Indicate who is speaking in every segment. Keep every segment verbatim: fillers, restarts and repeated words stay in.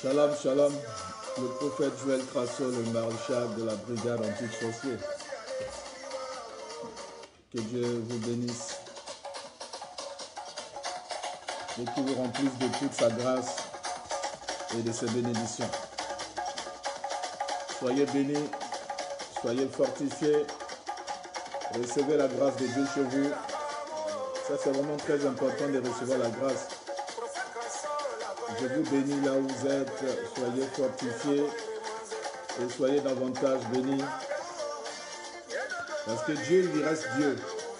Speaker 1: Shalom, shalom, le prophète Joël Crasso, le maréchal de la brigade anti-sorcier. Que Dieu vous bénisse et qu'il vous remplisse de toute sa grâce et de ses bénédictions. Soyez bénis, soyez fortifiés, recevez la grâce de Dieu chez vous. Ça, c'est vraiment très important de recevoir la grâce. Je vous bénis là où vous êtes, soyez fortifiés et soyez davantage bénis. Parce que Dieu, il reste Dieu.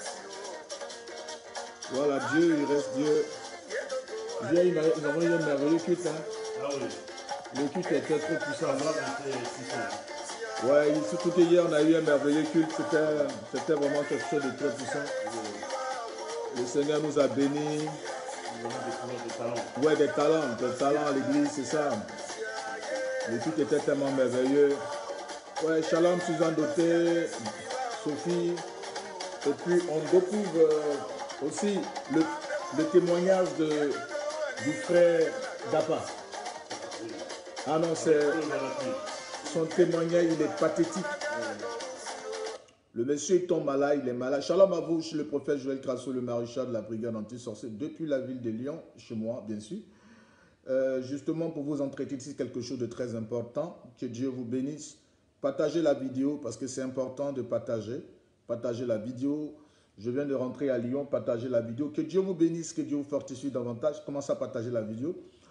Speaker 1: Voilà, Dieu, il reste Dieu. Hier, nous avons eu un merveilleux culte. Hein?
Speaker 2: Ah oui.
Speaker 1: Le culte était trop puissant.
Speaker 2: C'était
Speaker 1: Ouais, surtout que hier, on a eu un merveilleux culte. C'était vraiment quelque chose de très puissant. Le Seigneur nous a bénis.
Speaker 2: des talents.
Speaker 1: Ouais, des talents, des talents à l'église, c'est ça. Le culte était tellement merveilleux. Ouais, Shalom, Suzanne Doté, Sophie. Et puis, on découvre euh, aussi le, le témoignage de, du frère Dapa. Ah non, c'est son témoignage, il est pathétique. Le monsieur il tombe malade, il est malade. Shalom à vous, je suis le prophète Joël Crasso, le maréchal de la brigade anti-sorcier, depuis la ville de Lyon, chez moi, bien sûr. Euh, justement, pour vous entretenir, c'est quelque chose de très important. Que Dieu vous bénisse. Partagez la vidéo, parce que c'est important de partager. Partagez la vidéo. Je viens de rentrer à Lyon, partagez la vidéo. Que Dieu vous bénisse, que Dieu vous fortifie davantage. Commencez à partager la vidéo.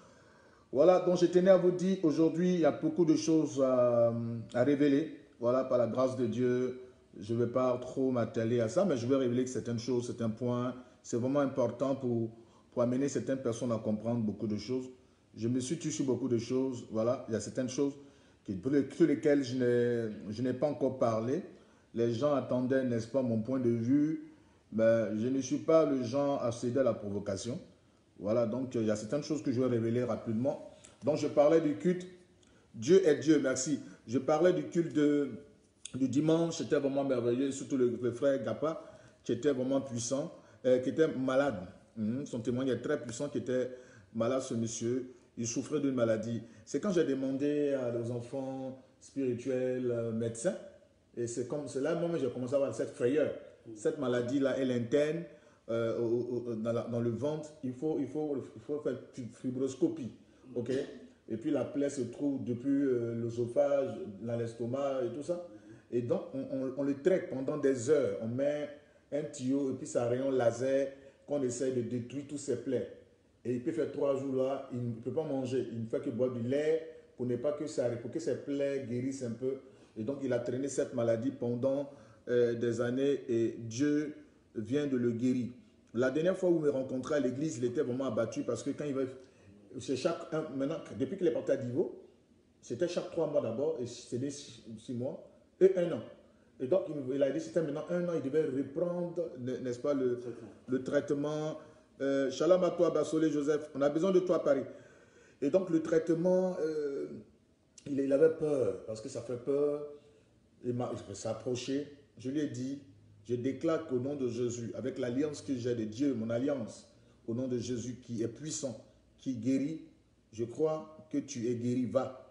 Speaker 1: Voilà, donc je tenais à vous dire, aujourd'hui, il y a beaucoup de choses à, à révéler. Voilà, par la grâce de Dieu. Je ne vais pas trop m'atteler à ça, mais je vais révéler que certaines choses, certains points, c'est vraiment important pour, pour amener certaines personnes à comprendre beaucoup de choses. Je me suis tué sur beaucoup de choses, voilà, il y a certaines choses qui, pour les, sur lesquelles je n'ai pas encore parlé. Les gens attendaient, n'est-ce pas, mon point de vue, mais je ne suis pas le genre à céder à la provocation. Voilà, donc il y a certaines choses que je vais révéler rapidement. Donc je parlais du culte, Dieu est Dieu, merci. Je parlais du culte de... Du dimanche, c'était vraiment merveilleux, surtout le, le frère Gapa, qui était vraiment puissant, euh, qui était malade. Mmh, son témoignage est très puissant, qui était malade, ce monsieur. Il souffrait d'une maladie. C'est quand j'ai demandé à des enfants spirituels, euh, médecins, et c'est comme cela, moi, j'ai commencé à avoir cette frayeur. Cette maladie-là, elle est interne, euh, au, au, dans, la, dans le ventre. Il faut, il faut, il faut faire une fibroscopie. Ok? Et puis la plaie se trouve depuis euh, l'œsophage, dans l'estomac et tout ça. Et donc, on, on, on le traite pendant des heures. On met un tuyau et puis ça rayon laser qu'on essaie de détruire tous ces plaies. Et il peut faire trois jours là, il ne peut pas manger. Il ne fait que boire du lait pour ne pas que ça, pour que ses plaies guérissent un peu. Et donc, il a traîné cette maladie pendant euh, des années et Dieu vient de le guérir. La dernière fois où il me rencontrait à l'église, il était vraiment abattu parce que quand il va... C'est chaque... Un, maintenant, depuis qu'il est parti à Divo, c'était chaque trois mois d'abord et c'était six, six mois. Et un an. Et donc, il a dit, c'était maintenant un an, il devait reprendre, n'est-ce pas, le, le traitement. Euh, Shalom à toi, Bassolé Joseph, on a besoin de toi à Paris. Et donc, le traitement, euh, il, il avait peur, parce que ça fait peur. Il s'est approché. Je lui ai dit, je déclare qu'au nom de Jésus, avec l'alliance que j'ai de Dieu, mon alliance, au nom de Jésus qui est puissant, qui guérit, je crois que tu es guéri, va.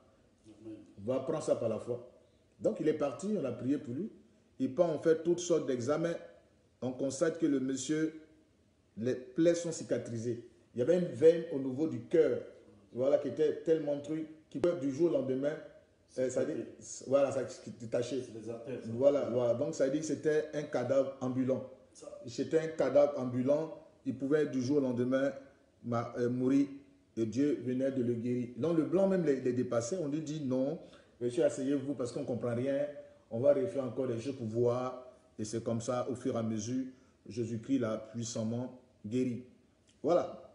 Speaker 1: Va, prends ça par la foi. Donc, il est parti, on a prié pour lui. Il part, on fait toutes sortes d'examens. On constate que le monsieur, les plaies sont cicatrisées. Il y avait une veine au niveau du cœur, voilà, qui était tellement truc, qui peut du jour au lendemain, euh, ça dit, voilà, ça détaché. Voilà, voilà, donc ça dit que c'était un cadavre ambulant. C'était un cadavre ambulant, il pouvait du jour au lendemain euh, mourir, et Dieu venait de le guérir. Donc, le blanc même les, les dépassait, on lui dit non. Monsieur, asseyez-vous parce qu'on ne comprend rien. On va refaire encore des choses pour voir. Et c'est comme ça, au fur et à mesure, Jésus-Christ l'a puissamment guéri. Voilà.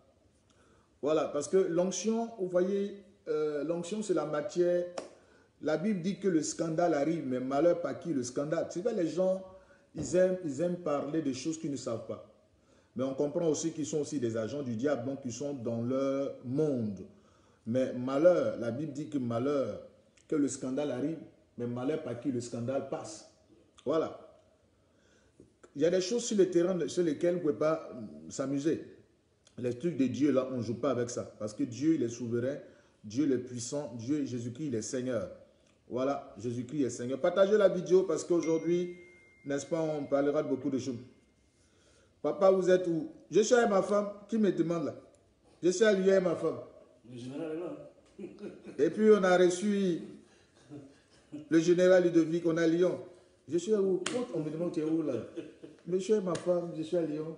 Speaker 1: Voilà, parce que l'onction, vous voyez, euh, l'onction, c'est la matière. La Bible dit que le scandale arrive, mais malheur par qui le scandale. C'est vrai, les gens, ils aiment, ils aiment parler des choses qu'ils ne savent pas. Mais on comprend aussi qu'ils sont aussi des agents du diable, donc ils sont dans leur monde. Mais malheur, la Bible dit que malheur, que le scandale arrive, mais malheur par qui le scandale passe. Voilà. Il y a des choses sur le terrain sur lesquelles vous ne pouvez pas s'amuser. Les trucs de Dieu, là, on ne joue pas avec ça. Parce que Dieu, il est souverain. Dieu le puissant, Dieu, Jésus-Christ, il est Seigneur. Voilà, Jésus-Christ est Seigneur. Partagez la vidéo parce qu'aujourd'hui, n'est-ce pas, on parlera de beaucoup de choses. Papa, vous êtes où? Je suis avec ma femme. Qui me demande là? Je suis à Lyon avec ma femme.
Speaker 2: Le général est là.
Speaker 1: Et puis on a reçu le général Ludovic, on est à Lyon. Je suis à où? On me demande tu es où là? Je suis avec ma femme, je suis à Lyon.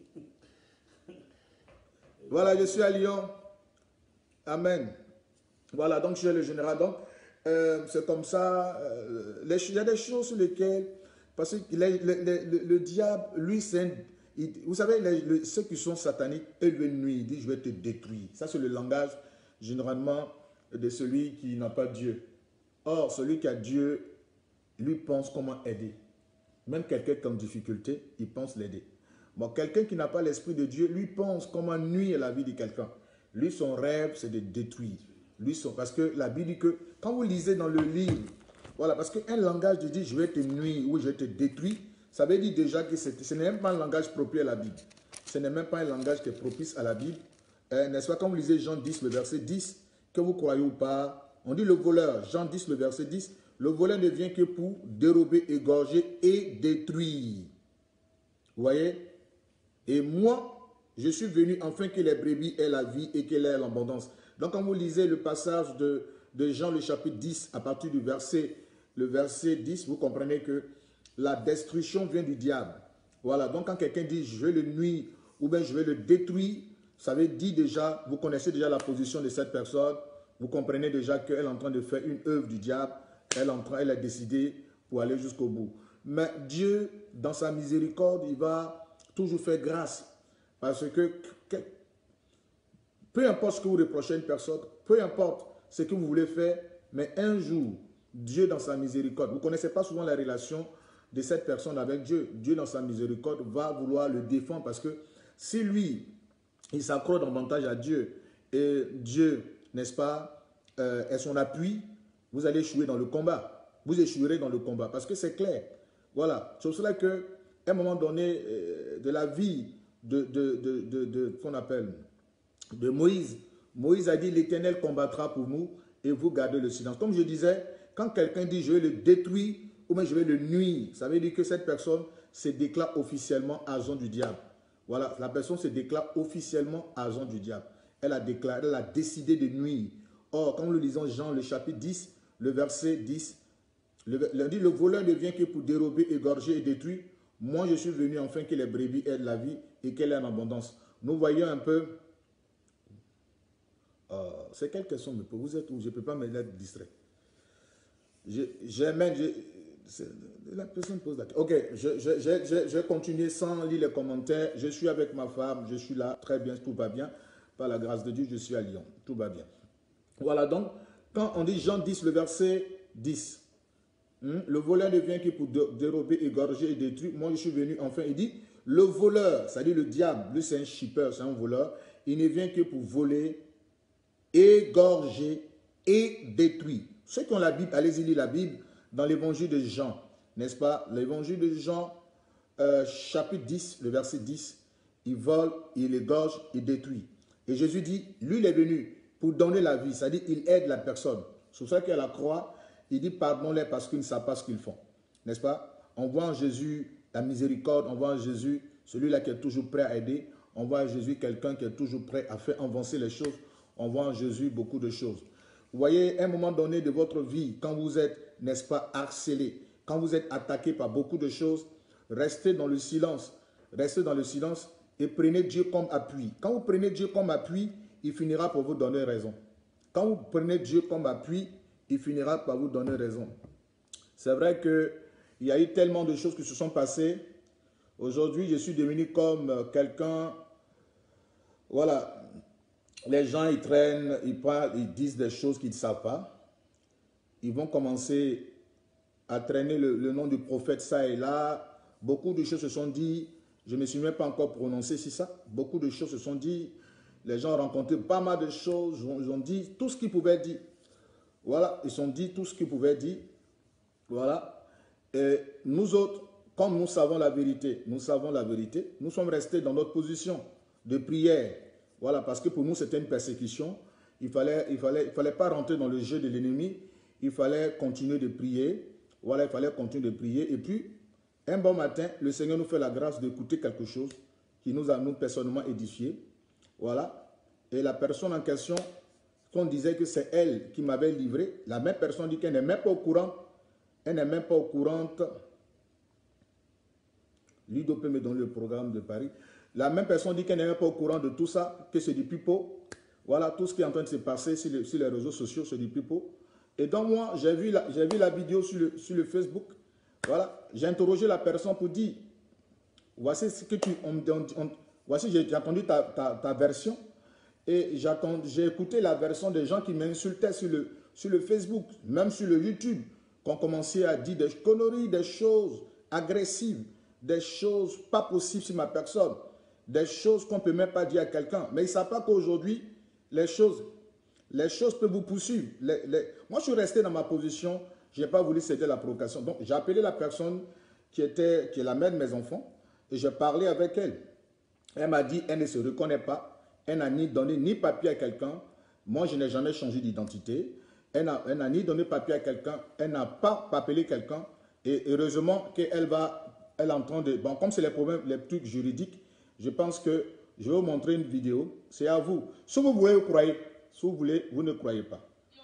Speaker 1: Voilà, je suis à Lyon. Amen. Voilà, donc je suis le général. Donc, euh, c'est comme ça. Euh, les, il y a des choses sur lesquelles, parce que les, les, les, le, le diable, lui, c'est, il, vous savez, les, les, ceux qui sont sataniques, eux lui nuit. Il dit, je vais te détruire. Ça, c'est le langage, généralement, de celui qui n'a pas Dieu. Or, celui qui a Dieu, lui pense comment aider. Même quelqu'un qui est en difficulté, il pense l'aider. Bon, quelqu'un qui n'a pas l'esprit de Dieu, lui pense comment nuire à la vie de quelqu'un. Lui, son rêve, c'est de détruire. Lui, son, parce que la Bible dit que, quand vous lisez dans le livre, voilà, parce qu'un langage de dire je vais te nuire ou je vais te détruire, ça veut dire déjà que ce n'est même pas un langage propre à la Bible. Ce n'est même pas un langage qui est propice à la Bible. Euh, N'est-ce pas, quand vous lisez Jean dix, le verset dix, que vous croyez ou pas, on dit le voleur, Jean dix, le verset dix, le voleur ne vient que pour dérober, égorger et détruire. Vous voyez? Et moi, je suis venu afin que les brebis aient la vie et qu'elle ait l'abondance. Donc, quand vous lisez le passage de, de Jean, le chapitre dix, à partir du verset, le verset dix, vous comprenez que la destruction vient du diable. Voilà, donc quand quelqu'un dit « je vais le nuire » ou bien « je vais le détruire », ça veut dire déjà, vous connaissez déjà la position de cette personne, vous comprenez déjà qu'elle est en train de faire une œuvre du diable, elle, en train, elle a décidé pour aller jusqu'au bout. Mais Dieu, dans sa miséricorde, il va toujours faire grâce. Parce que, que peu importe ce que vous reprochez à une personne, peu importe ce que vous voulez faire, mais un jour, Dieu dans sa miséricorde, vous ne connaissez pas souvent la relation de cette personne avec Dieu. Dieu dans sa miséricorde va vouloir le défendre parce que si lui, il s'accroche davantage à Dieu et Dieu, n'est-ce pas, euh, est son appui, vous allez échouer dans le combat. Vous échouerez dans le combat parce que c'est clair. Voilà. C'est pour cela qu'à un moment donné euh, de la vie de, de, de, de, de qu'on appelle de Moïse, Moïse a dit l'Éternel combattra pour nous et vous gardez le silence. Comme je disais, quand quelqu'un dit je vais le détruire ou bien je vais le nuire, ça veut dire que cette personne se déclare officiellement agent du diable. Voilà, la personne se déclare officiellement agent du diable. Elle a déclaré, elle a décidé de nuire. Or, quand nous lisons Jean, le chapitre dix, le verset dix, le, le, dit, le voleur ne vient que pour dérober, égorger et détruire. Moi, je suis venu afin que les brebis aient de la vie et qu'elle ait en abondance. Nous voyons un peu... Euh, c'est quelle question me pose? Vous êtes où? Je ne peux pas me laisser distrait. J'aime... La personne pose la question. Ok, je, je, je, je, je vais continuer sans lire les commentaires. Je suis avec ma femme, je suis là, très bien, tout va bien. Par la grâce de Dieu, je suis à Lyon, tout va bien. Voilà donc, quand on dit Jean dix, le verset dix, hein, le voleur ne vient que pour dérober, égorger et détruire. Moi, je suis venu, enfin, il dit, le voleur, c'est-à-dire le diable, lui c'est un shipper, c'est un voleur, il ne vient que pour voler, égorger et détruire. Ceux qui ont la Bible, allez-y lire la Bible, dans l'évangile de Jean, n'est-ce pas? L'évangile de Jean, euh, chapitre dix, le verset dix, il vole, il égorge, il détruit. Et Jésus dit, lui il est venu pour donner la vie, c'est-à-dire il aide la personne. C'est pour ça qu'à la croix, il dit pardonne-les parce qu'ils ne savent pas ce qu'ils font. N'est-ce pas? On voit en Jésus la miséricorde, on voit en Jésus celui-là qui est toujours prêt à aider, on voit en Jésus quelqu'un qui est toujours prêt à faire avancer les choses, on voit en Jésus beaucoup de choses. Vous voyez, à un moment donné de votre vie, quand vous êtes, n'est-ce pas, harcelé, quand vous êtes attaqué par beaucoup de choses, restez dans le silence, restez dans le silence et prenez Dieu comme appui. Quand vous prenez Dieu comme appui, il finira par vous donner raison. Quand vous prenez Dieu comme appui, il finira par vous donner raison. C'est vrai qu'il y a eu tellement de choses qui se sont passées. Aujourd'hui, je suis devenu comme quelqu'un, voilà, les gens, ils traînent, ils parlent, ils disent des choses qu'ils ne savent pas. Ils vont commencer à traîner le, le nom du prophète ça et là. Beaucoup de choses se sont dit, je ne me suis même pas encore prononcé sur ça. Beaucoup de choses se sont dit, les gens ont rencontré pas mal de choses, ils ont dit tout ce qu'ils pouvaient dire. Voilà, ils ont dit tout ce qu'ils pouvaient dire. Voilà. Et nous autres, comme nous savons la vérité, nous savons la vérité, nous sommes restés dans notre position de prière. Voilà, parce que pour nous, c'était une persécution. il fallait, il fallait, il fallait pas rentrer dans le jeu de l'ennemi. Il fallait continuer de prier. Voilà, il fallait continuer de prier. Et puis, un bon matin, le Seigneur nous fait la grâce d'écouter quelque chose qui nous a, nous, personnellement édifiés. Voilà. Et la personne en question, qu'on disait que c'est elle qui m'avait livré, la même personne dit qu'elle n'est même pas au courant. Elle n'est même pas au courant. Ludo peut me donner le programme de Paris. La même personne dit qu'elle n'est même pas au courant de tout ça, que c'est du pipeau. Voilà, tout ce qui est en train de se passer sur les, sur les réseaux sociaux, c'est du pipeau. Et donc moi, j'ai vu, vu la vidéo sur le, sur le Facebook. Voilà, j'ai interrogé la personne pour dire, voici ce que tu... On, on, on, voici, j'ai entendu ta, ta, ta version. Et j'ai écouté la version des gens qui m'insultaient sur le, sur le Facebook, même sur le YouTube, qui ont commencé à dire des conneries, des choses agressives, des choses pas possibles sur ma personne, des choses qu'on ne peut même pas dire à quelqu'un. Mais ils ne savent pas qu'aujourd'hui, les choses, les choses peuvent vous poursuivre. Les, les... Moi, je suis resté dans ma position, je n'ai pas voulu céder la provocation. Donc, j'ai appelé la personne qui, était, qui est la mère de mes enfants et j'ai parlé avec elle. Elle m'a dit, elle ne se reconnaît pas. Elle n'a ni donné ni papier à quelqu'un. Moi, je n'ai jamais changé d'identité. Elle n'a ni donné papier à quelqu'un. Elle n'a pas appelé quelqu'un. Et heureusement qu'elle va, elle est en train de... Bon, comme c'est les problèmes, les trucs juridiques, je pense que je vais vous montrer une vidéo. C'est à vous. Si vous voulez, vous croyez. Si vous voulez, vous ne croyez pas.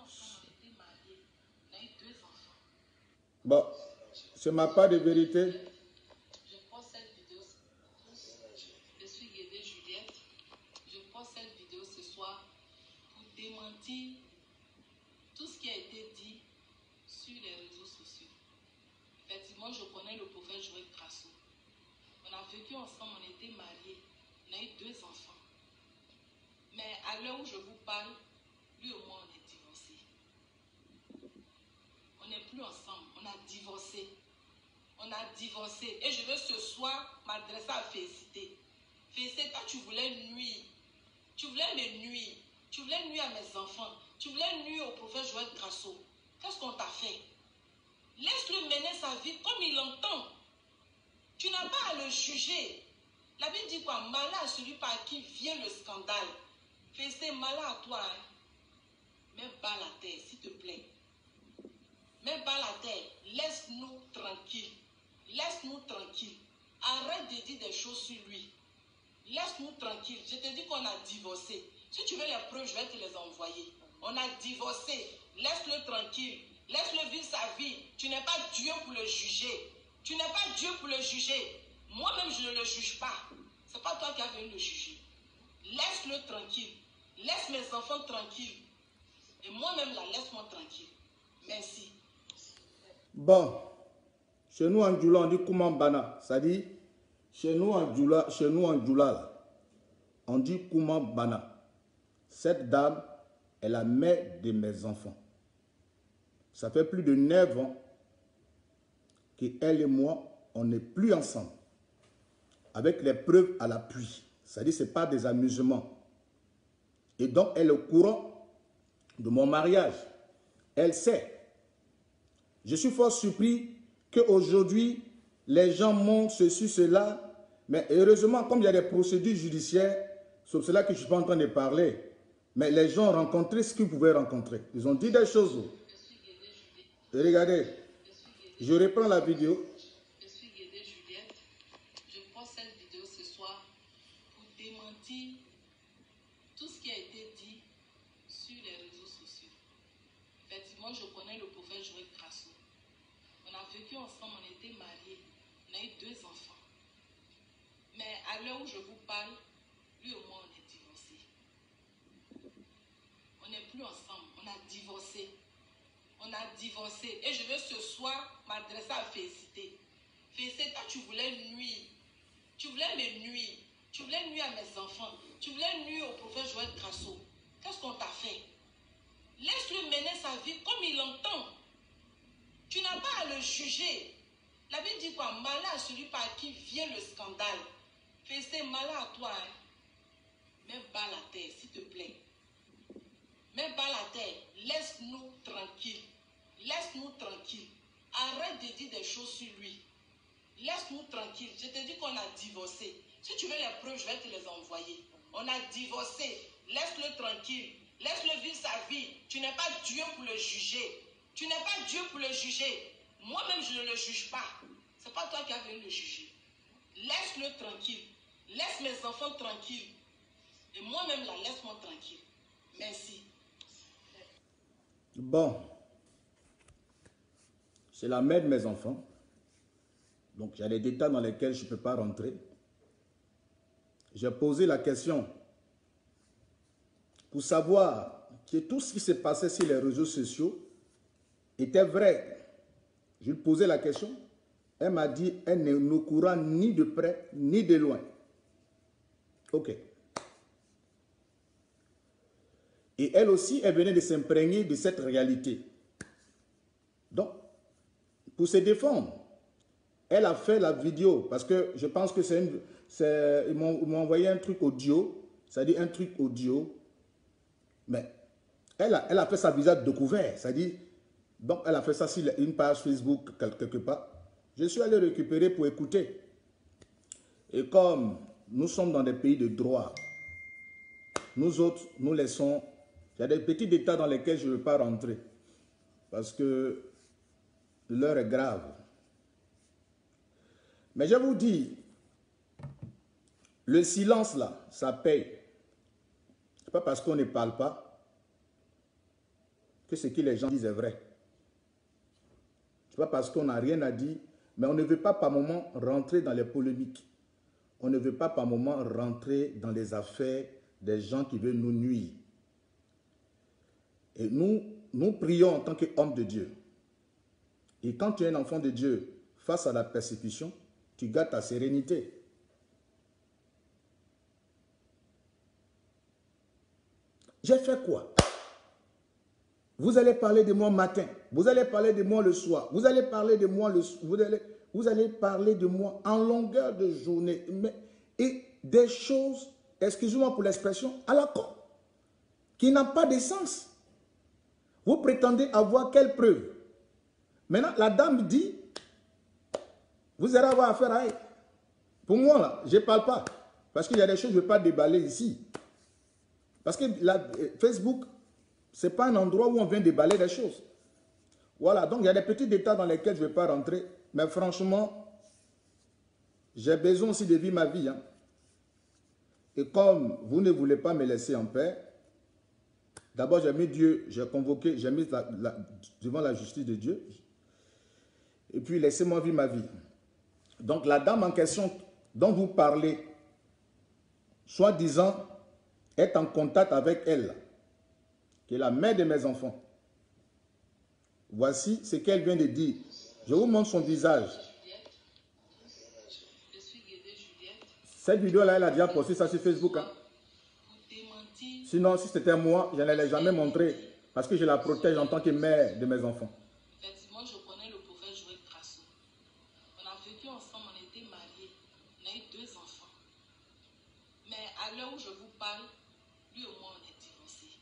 Speaker 1: Bon, c'est ma part de vérité.
Speaker 3: Tout ce qui a été dit sur les réseaux sociaux. Effectivement, je connais le prophète Joël Crasso. On a vécu ensemble, on était mariés, on a eu deux enfants. Mais à l'heure où je vous parle, lui et moi, on est divorcés. On n'est plus ensemble, on a divorcé. On a divorcé. Et je veux ce soir m'adresser à Félicité. Félicité, toi, tu voulais nuire. Tu voulais me nuire. Tu voulais nuire à mes enfants. Tu voulais nuire au prophète Joël Crasso. Qu'est-ce qu'on t'a fait? Laisse-le mener sa vie comme il l'entend. Tu n'as pas à le juger. La Bible dit quoi? Malin à celui par qui vient le scandale. Fais malin à toi. Hein? Mets bas la terre, s'il te plaît. Mets bas la terre. Laisse-nous tranquilles. Laisse-nous tranquilles. Arrête de dire des choses sur lui. Laisse-nous tranquilles. Je te dis qu'on a divorcé. Si tu veux les preuves, je vais te les envoyer. On a divorcé. Laisse-le tranquille. Laisse-le vivre sa vie. Tu n'es pas Dieu pour le juger. Tu n'es pas Dieu pour le juger. Moi-même, je ne le juge pas. Ce n'est pas toi qui as venu le juger. Laisse-le tranquille. Laisse mes enfants tranquilles. Et moi-même, là, laisse-moi tranquille. Merci.
Speaker 1: Bon. Chez nous, en Djoula, on dit Koumambana. Ça dit, chez nous, en Djoula, chez nous, en Djoula, on dit Koumambana. Cette dame est la mère de mes enfants. Ça fait plus de neuf ans qu'elle et moi, on n'est plus ensemble. Avec les preuves à l'appui. C'est-à-dire, ce n'est pas des amusements. Et donc, elle est au courant de mon mariage. Elle sait. Je suis fort surpris qu'aujourd'hui, les gens montrent ceci, cela. Mais heureusement, comme il y a des procédures judiciaires, c'est pour cela que je ne suis pas en train de parler. Mais les gens ont rencontré ce qu'ils pouvaient rencontrer. Ils ont dit des choses. Et regardez, je reprends la vidéo.
Speaker 3: Je suis Guédé Juliette. Je prends cette vidéo ce soir pour démentir tout ce qui a été dit sur les réseaux sociaux. Effectivement, je connais le prophète Joël Crasso. On a vécu ensemble, on était mariés. On a eu deux enfants. Mais à l'heure où je vous parle, lui et moi, on est divorcés. On n'est plus ensemble, on a divorcé. On a divorcé. Et je veux ce soir m'adresser à Félicité. Félicité, toi, tu voulais nuire. Tu voulais me nuire. Tu voulais nuire à mes enfants. Tu voulais nuire au prophète Joël Crasso. Qu'est-ce qu'on t'a fait? Laisse-le mener sa vie comme il l'entend. Tu n'as pas à le juger. La Bible dit quoi? Malin à celui par qui vient le scandale. Félicité, malin à toi. Hein? Mets bas la terre, s'il te plaît. Mets bas la terre. Laisse-nous tranquilles. Laisse-nous tranquilles. Arrête de dire des choses sur lui. Laisse-nous tranquilles. Je te dis qu'on a divorcé. Si tu veux les preuves, je vais te les envoyer. On a divorcé. Laisse-le tranquille. Laisse-le vivre sa vie. Tu n'es pas Dieu pour le juger. Tu n'es pas Dieu pour le juger. Moi-même, je ne le juge pas. Ce n'est pas toi qui as venu le juger. Laisse-le tranquille. Laisse mes enfants tranquilles. Et moi-même, là, laisse-moi tranquille. Merci.
Speaker 1: Bon. C'est la mère de mes enfants. Donc, il y a des détails dans lesquels je ne peux pas rentrer. J'ai posé la question pour savoir que tout ce qui s'est passé sur les réseaux sociaux était vrai. Je lui posais la question. Elle m'a dit, elle n'est au courant ni de près, ni de loin. Ok. Et elle aussi, elle venait de s'imprégner de cette réalité. Donc, pour se défendre, elle a fait la vidéo, parce que je pense que c'est une... Ils m'ont envoyé un truc audio, c'est-à-dire un truc audio, mais elle a, elle a fait sa visage découvert, c'est-à-dire, donc elle a fait ça sur une page Facebook quelque part. Je suis allé récupérer pour écouter. Et comme nous sommes dans des pays de droit, nous autres, nous laissons... Il y a des petits détails dans lesquels je ne veux pas rentrer, parce que l'heure est grave. Mais je vous dis, le silence là, ça paye. Ce n'est pas parce qu'on ne parle pas que ce que les gens disent est vrai. Ce n'est pas parce qu'on n'a rien à dire, mais on ne veut pas par moment rentrer dans les polémiques. On ne veut pas par moment rentrer dans les affaires des gens qui veulent nous nuire. Et nous, nous prions en tant qu'hommes de Dieu. Et quand tu es un enfant de Dieu face à la persécution, tu gardes ta sérénité. J'ai fait quoi? Vous allez parler de moi matin, vous allez parler de moi le soir, vous allez parler de moi le vous allez, vous allez parler de moi en longueur de journée. Mais, et des choses, excusez-moi pour l'expression, à la con, qui n'ont pas de sens. Vous prétendez avoir quelle preuve? Maintenant, la dame dit, vous allez avoir affaire à elle. Pour moi, là, je ne parle pas. Parce qu'il y a des choses que je ne veux pas déballer ici. Parce que la, Facebook, ce n'est pas un endroit où on vient déballer des choses. Voilà, donc il y a des petits détails dans lesquels je ne vais pas rentrer. Mais franchement, j'ai besoin aussi de vivre ma vie. Hein. Et comme vous ne voulez pas me laisser en paix, d'abord j'ai mis Dieu, j'ai convoqué, j'ai mis la, la, devant la justice de Dieu. Et puis laissez-moi vivre ma vie. Donc la dame en question dont vous parlez, soi-disant, est en contact avec elle, qui est la mère de mes enfants. Voici ce qu'elle vient de dire. Je vous montre son visage. Cette vidéo-là, elle a déjà posté ça sur Facebook. Hein. Sinon, si c'était moi, je ne l'ai jamais montré. Parce que je la protège en tant que mère de mes enfants.
Speaker 3: Effectivement, je connais le prophète Joël Grasso. On a vécu ensemble, on a été mariés. On a eu deux enfants. Mais à l'heure où je vous parle, lui et moi, on est divorcés.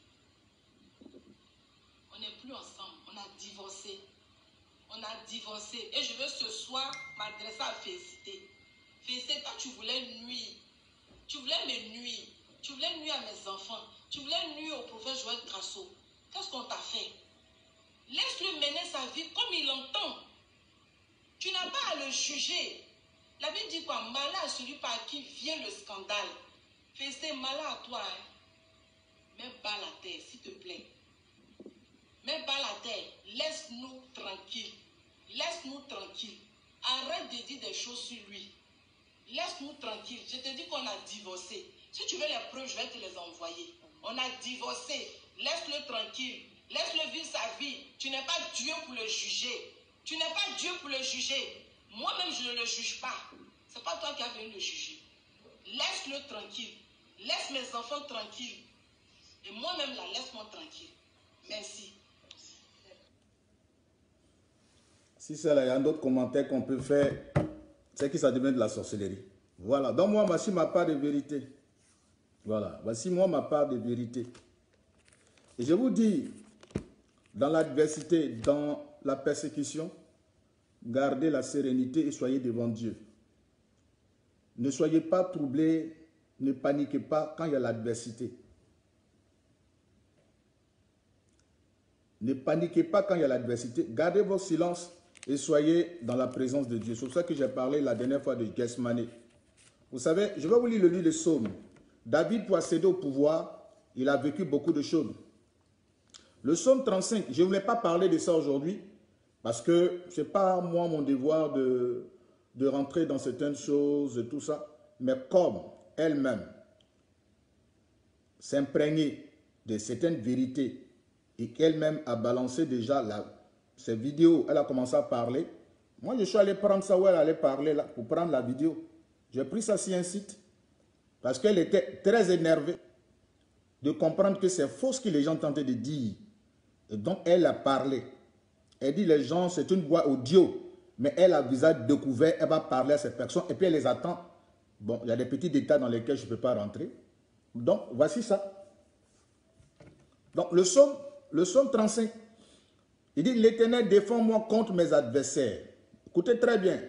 Speaker 3: On n'est plus ensemble. On a divorcé. On a divorcé. Et je veux ce soir m'adresser à Félicité. Félicité, toi, tu voulais nuire. Tu voulais me nuire. Tu voulais nuire à mes enfants. Tu voulais nuire au prophète Joël Grasso. Qu'est-ce qu'on t'a fait? Laisse-le mener sa vie comme il entend. Tu n'as pas à le juger. La Bible dit quoi? Malheur à celui par qui vient le scandale. Félicité, malheur à toi. Hein? Mets bas la terre, s'il te plaît. Mets bas la terre. Laisse-nous tranquilles. Laisse-nous tranquilles. Arrête de dire des choses sur lui. Laisse-nous tranquilles. Je te dis qu'on a divorcé. Si tu veux les preuves, je vais te les envoyer. On a divorcé. Laisse-le tranquille. Laisse-le vivre sa vie. Tu n'es pas Dieu pour le juger. Tu n'es pas Dieu pour le juger. Moi-même, je ne le juge pas. Ce n'est pas toi qui as venu le juger. Laisse-le tranquille. Laisse mes enfants tranquilles. Et moi-même, là, laisse-moi tranquille. Merci.
Speaker 1: Si c'est là, il y a un autre commentaire qu'on peut faire, c'est que ça devient de la sorcellerie. Voilà. Donc moi, voici ma part de vérité. Voilà. Voici moi ma part de vérité. Et je vous dis, dans l'adversité, dans la persécution, gardez la sérénité et soyez devant Dieu. Ne soyez pas troublés, ne paniquez pas quand il y a l'adversité. Ne paniquez pas quand il y a l'adversité. Gardez votre silence et soyez dans la présence de Dieu. C'est pour ça que j'ai parlé la dernière fois de Gethsemane. Vous savez, je vais vous lire le livre des Psaumes. David, pour accéder au pouvoir, il a vécu beaucoup de choses. Le psaume trente-cinq, je ne voulais pas parler de ça aujourd'hui parce que ce n'est pas moi mon devoir de, de rentrer dans certaines choses et tout ça. Mais comme elle-même s'imprégner de certaines vérités et qu'elle-même a balancé déjà la, ses vidéos, elle a commencé à parler. Moi, je suis allé prendre ça où elle allait parler là pour prendre la vidéo. J'ai pris ça sur un site parce qu'elle était très énervée de comprendre que c'est faux ce que les gens tentaient de dire. Et donc, elle a parlé. Elle dit les gens, c'est une voix audio, mais elle a visage découvert, elle va parler à ces personnes et puis elle les attend. Bon, il y a des petits détails dans lesquels je ne peux pas rentrer. Donc, voici ça. Donc, le psaume, le psaume trente-cinq, il dit, l'Éternel défend-moi contre mes adversaires. Écoutez très bien.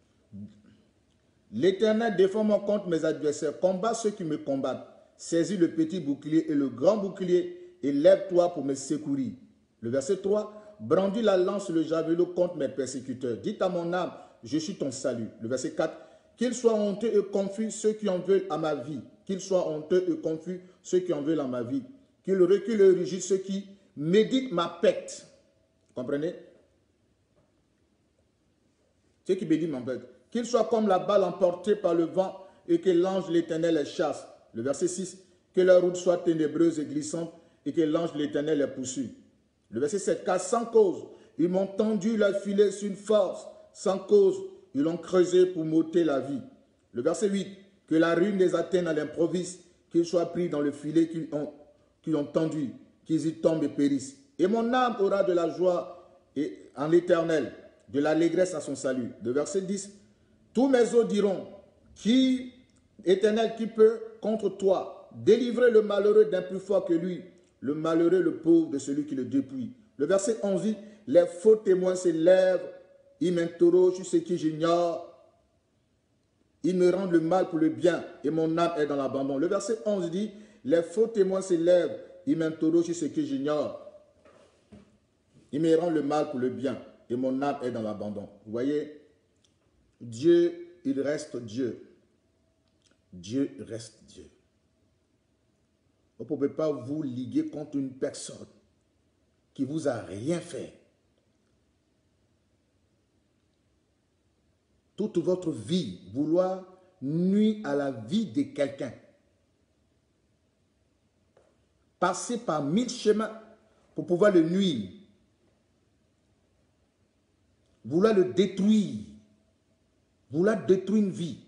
Speaker 1: L'Éternel défend-moi contre mes adversaires. Combat ceux qui me combattent. Saisis le petit bouclier et le grand bouclier et lève-toi pour me secourir. Le verset trois, brandis la lance et le javelot contre mes persécuteurs. Dites à mon âme, je suis ton salut. Le verset quatre, qu'ils soient honteux et confus ceux qui en veulent à ma vie. Qu'ils soient honteux et confus ceux qui en veulent à ma vie. Qu'ils reculent et rugissent ceux qui méditent ma perte. Comprenez? Ceux qui méditent ma perte. Qu'ils soient comme la balle emportée par le vent et que l'ange de l'Éternel les chasse. Le verset six, que leur route soit ténébreuse et glissante et que l'ange de l'Éternel les poursuive. Le verset sept, car sans cause, ils m'ont tendu leur filet sur une force. Sans cause, ils l'ont creusé pour m'ôter la vie. Le verset huit, que la ruine les atteigne à l'improviste, qu'ils soient pris dans le filet qu'ils ont, qu'ils ont tendu, qu'ils y tombent et périssent. Et mon âme aura de la joie et, en l'Éternel, de l'allégresse à son salut. Le verset dix, tous mes os diront, qui, Éternel, qui peut contre toi délivrer le malheureux d'un plus fort que lui, le malheureux, le pauvre de celui qui le dépouille. Le verset onze dit, les faux témoins s'élèvent, ils m'interrogent sur ce que j'ignore, ils me rendent le mal pour le bien et mon âme est dans l'abandon. Le verset onze dit, les faux témoins s'élèvent, ils m'interrogent sur ce que j'ignore, ils me rendent le mal pour le bien et mon âme est dans l'abandon. Vous voyez, Dieu, il reste Dieu. Dieu reste Dieu. Vous ne pouvez pas vous liguer contre une personne qui ne vous a rien fait. Toute votre vie, vouloir nuire à la vie de quelqu'un. Passer par mille chemins pour pouvoir le nuire. Vouloir le détruire. Vouloir détruire une vie.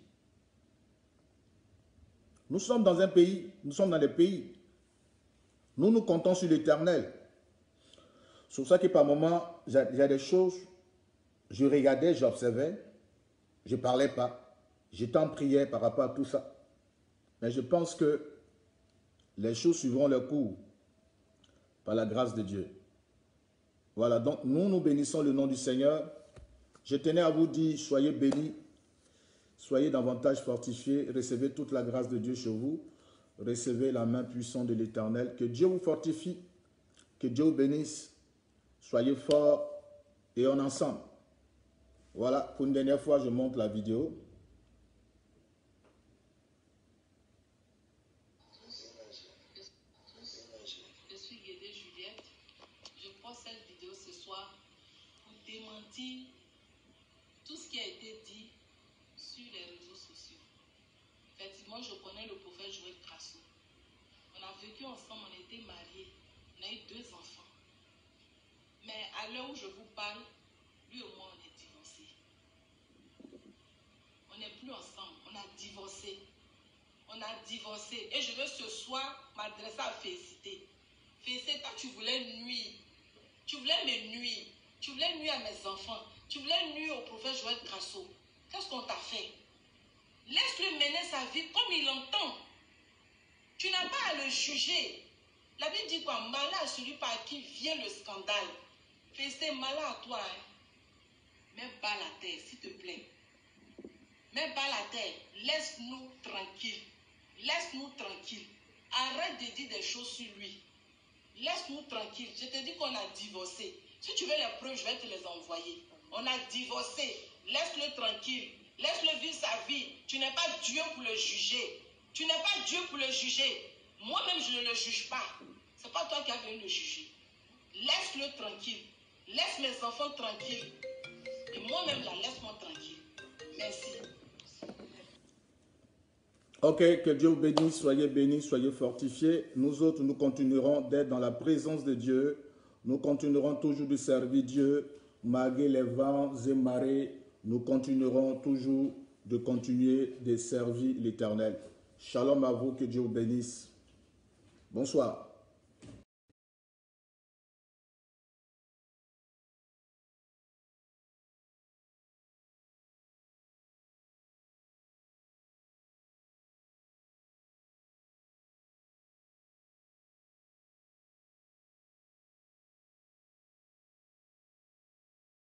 Speaker 1: Nous sommes dans un pays, nous sommes dans des pays. Nous nous comptons sur l'Éternel. C'est pour ça que par moments, il y a des choses, je regardais, j'observais, je ne parlais pas. J'étais en prière par rapport à tout ça. Mais je pense que les choses suivront leur cours par la grâce de Dieu. Voilà, donc nous, nous bénissons le nom du Seigneur. Je tenais à vous dire, soyez bénis, soyez davantage fortifiés, recevez toute la grâce de Dieu chez vous. Recevez la main puissante de l'Éternel. Que Dieu vous fortifie. Que Dieu vous bénisse. Soyez forts et on ensemble. Voilà, pour une dernière fois, je montre la vidéo.
Speaker 3: Je suis Guédé Juliette. Je poste cette vidéo ce soir pour démentir tout ce qui a été dit sur les réseaux sociaux. Effectivement, je connais le prophète Joël Crasso. On a vécu ensemble, on était mariés, on a eu deux enfants. Mais à l'heure où je vous parle, lui et moi, on est divorcés. On n'est plus ensemble, on a divorcé. On a divorcé. Et je veux ce soir m'adresser à Félicité. Félicité, toi, tu voulais nuire. Tu voulais me nuire. Tu voulais nuire à mes enfants. Tu voulais nuire au prophète Joël Crasso. Qu'est-ce qu'on t'a fait? Laisse-le mener sa vie comme il entend. Tu n'as pas à le juger. La Bible dit quoi? Malheur à celui par qui vient le scandale. Félicité, malheur à toi. Hein? Mets bas la terre, s'il te plaît. Mets bas la terre. Laisse-nous tranquilles. Laisse-nous tranquilles. Arrête de dire des choses sur lui. Laisse-nous tranquilles. Je te dis qu'on a divorcé. Si tu veux les preuves, je vais te les envoyer. On a divorcé. Laisse-le tranquille. Laisse-le vivre sa vie. Tu n'es pas Dieu pour le juger. Tu n'es pas Dieu pour le juger. Moi-même, je ne le juge pas. Ce n'est pas toi qui as venu le juger. Laisse-le tranquille. Laisse mes enfants tranquilles. Et moi-même, là, laisse-moi tranquille. Merci.
Speaker 1: Ok, que Dieu vous bénisse, soyez bénis, soyez fortifiés. Nous autres, nous continuerons d'être dans la présence de Dieu. Nous continuerons toujours de servir Dieu, malgré les vents et marées. Nous continuerons toujours de continuer de servir l'Éternel. Shalom à vous, que Dieu vous bénisse. Bonsoir.